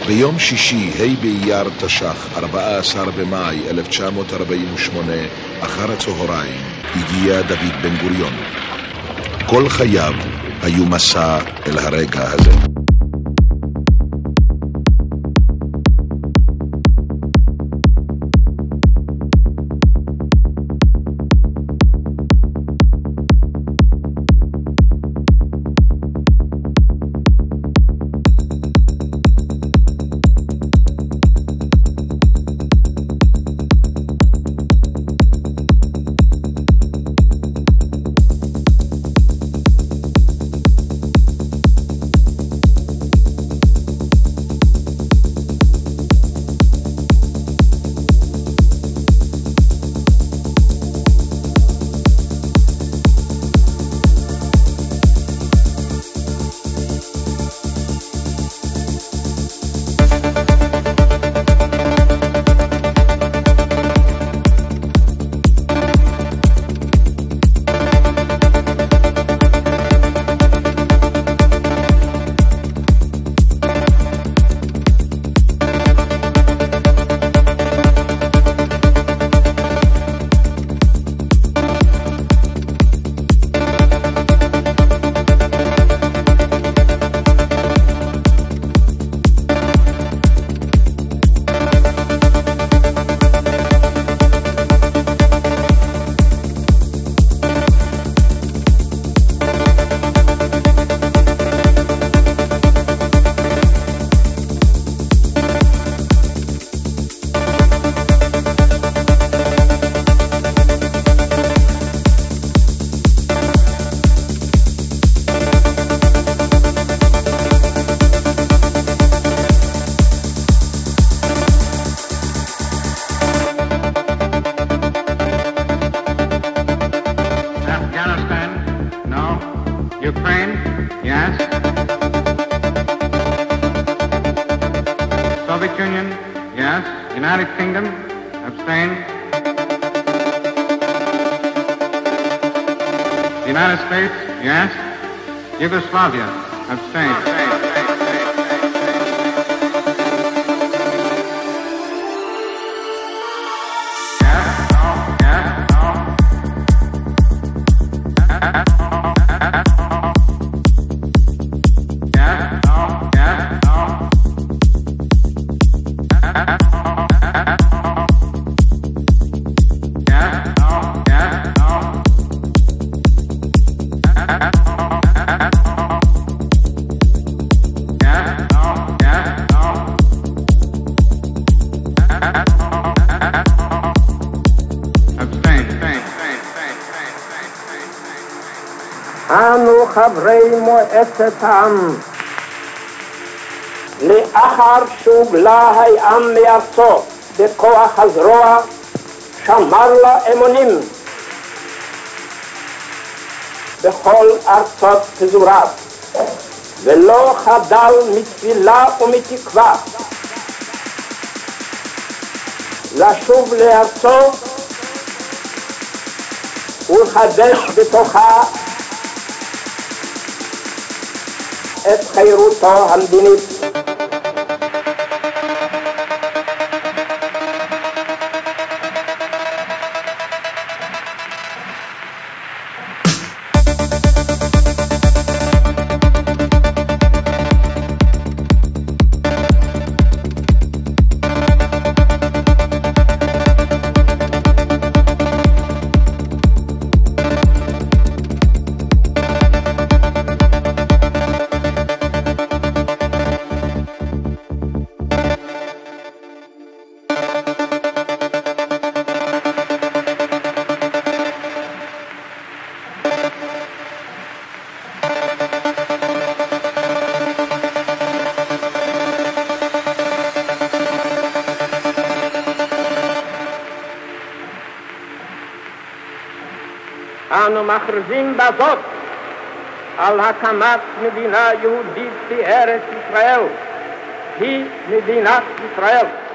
ביום שישי, ה' באייר תש"ח, 14 במאי 1948, אחר הצהריים, הגיע דוד בן גוריון. כל חייו היו מסע אל הרגע הזה. Ukraine, yes. Soviet Union, yes. United Kingdom, abstain. United States, yes. Yugoslavia, abstain. אנו חברי מועצת העם, לאחר שהוגלה העם מארצו בכוח הזרוע, שמר לה אמונים בכל ארצות פזוריו, ולא חדל מתפילה ומתקווה לשוב לארצו ולחדש בתוכה את חירותו המדינית. אנו מכריזים בזאת על הקמת מדינה יהודית בארץ ישראל, היא מדינת ישראל.